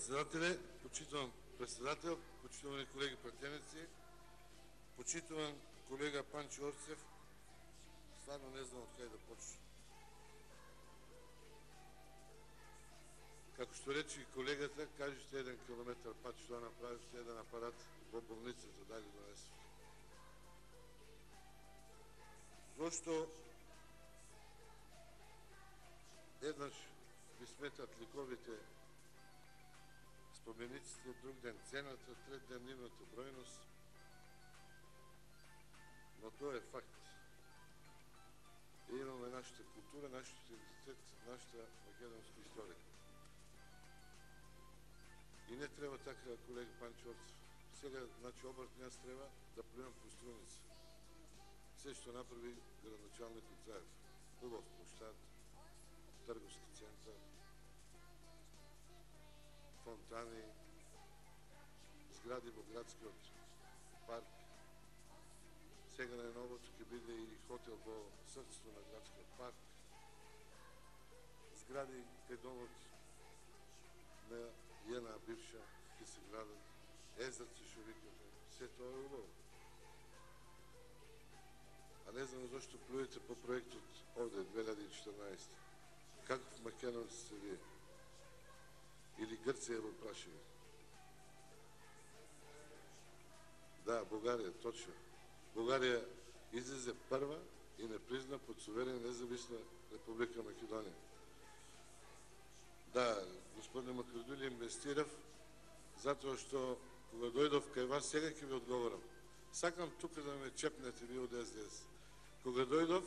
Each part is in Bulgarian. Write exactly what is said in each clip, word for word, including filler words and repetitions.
председателе, почитувам председател, почитувани колеги пратеници, почитуван колега Панчо Орцев, стварно не знам од кај да почнем. Како што рече колегата, кажете еден километар пат што направите, еден апарат во болницата, дали донесете. Зошто еднаш ви сметат ликовите спомениците, друг ден цената, трет ден нивната бројност, но тоа е факт. И имаме нашата култура, нашиот идентитет, нашата македонска историја. И не треба така, колега Панчо Орцев. Сега, значи, обратно јас треба да плюем по струница. Се што направи градоначалникот Заев. Убав площад, трговски центар, фонтани, згради во градскиот парк. Сега на новото ќе биде и хотел во срцето на градскиот парк. Згради кај домот на една бивша ќе се градат. Езерце што викате. Се тоа е убаво. А не знам зашто плюете по проектот овде, две илјади и четрнаесета. Каков македонец сте вие? Или Грција во прашање? Да, Бугарија, точно. Бугарија излезе прва и не призна под суверена независна Република Македонија. Да, господине Макредули, инвестирав, затоа што кога дојдов кај вас, сега ќе ви одговорам. Сакам тука да ме чепнете ви од Ес Де Ес. Кога дојдов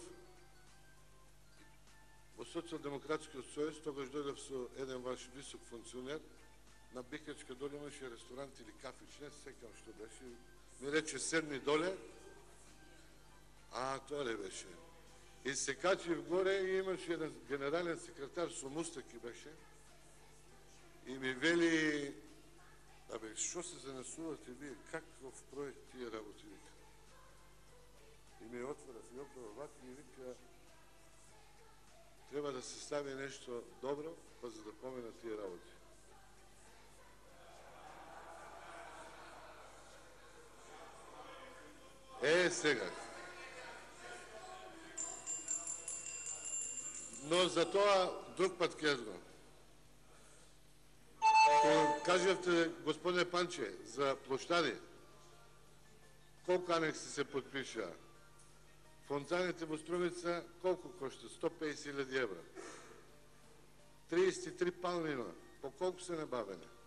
во Социјалдемократскиот сојуз, тогаш дојдов со еден ваш висок функционер, на Бикачка доле имаше ресторант или кафич, не се сеќавам што беше. Ми рече седни доле, а тоа ли беше? И се качив горе и имаше еден генерален секретар со мустаки беше и ми вели: абе, шо се занесувате вие, каков проект тие работи, вика. И ми отвора фиокова вака и вика: треба да се стави нешто добро, па за да поменат тие работи. Е, сега. Но за тоа друг пат ќе кажавте, господине Панче, за площади, колку анекси се подпиша? Фонтаните во Струмица колку кошта? сто песет илјади евра. триесет и три палми има. По колку се набавени?